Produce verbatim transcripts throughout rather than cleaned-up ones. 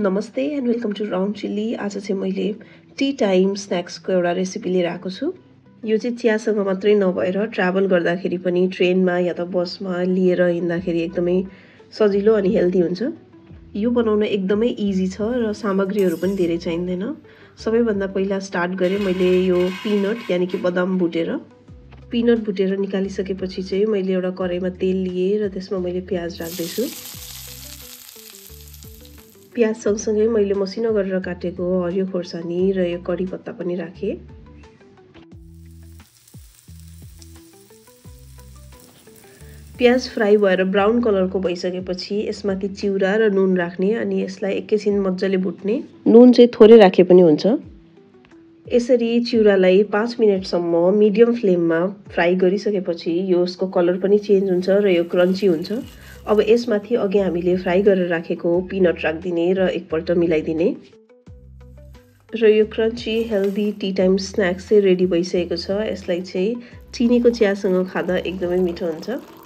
नमस्ते and welcome to round chilli. आज चाहिँ मैले टी टाइम स्न्याक्सको एउटा रेसिपी लिएर आएको छु। यो चाहिँ चियासँग मात्रै नभएर ट्राभल गर्दाखेरि पनि ट्रेनमा या त बसमा लिएर हिँड्दाखेरि एकदमै सजिलो अनि हेल्दी हुन्छ। यो बनाउन एकदमै इजी छ र सामग्रीहरू पनि धेरै चाहिँदैन। सबैभन्दा पहिला स्टार्ट गरेँ मैले यो पिनट यानि कि बदाम भुटेर पिनट भुटेर निकालिसकेपछि चाहिँ मैले एउटा कराईमा तेल लिए र त्यसमा मैले प्याज राख्दैछु। प्याज सँगसँगै मैले मसिनो गरेर काटेको हरियो खोर्सानी र यो कडी पत्ता पनि राखेँ। प्याज फ्राई भएर ब्राउन कलरको भइसकेपछि यसमाथि चिउरा र नुन राख्ने अनि यसलाई एकैछिन मजाले भुट्ने। नुन चाहिँ थोरै राखे पनि हुन्छ। यसरी चिउरालाई पाँच मिनटसम्म मिडियम फ्लेममा फ्राई गरिसकेपछि यो यसको कलर पनि चेन्ज हुन्छ र यो क्रन्ची हुन्छ। अब यसमाथि अघि हामीले फ्राई गरेर राखेको पिनट राखिदिने र एकपल्ट मिलाइदिने र यो crunchy healthy tea time snacks चाहिँ रेडी भइसकेको छ। यसलाई चाहिँ चिनीको चियासँग खाँदा एकदमै मिठो हुन्छ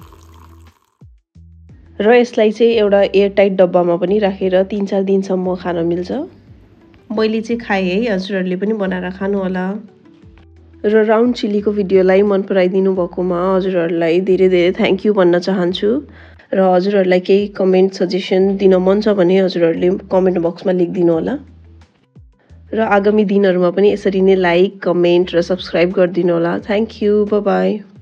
र यसलाई चाहिँ एउटा एयरटाइट डब्बामा पनि राखेर तीन चार दिनसम्म खान मिल्छ। मैले चाहिँ खाएँ है, हजुरहरूले पनि बनाएर खानु होला। र राउन्ड चिल्लीको भिडियोलाई मन पराइदिनु भएकोमा हजुरहरूलाई धेरै धेरै थ्याङ्क यू भन्न चाहन्छु। र हजुरहरूलाई केही कमेन्ट सजेसन दिन मन छ भने हजुरहरूले कमेन्ट बक्समा लेखिदिनु होला। र आगामी दिनहरूमा पनि यसरी नै लाइक, कमेन्ट र सब्सक्राइब गरिदिनु होला। Thank you, bye by.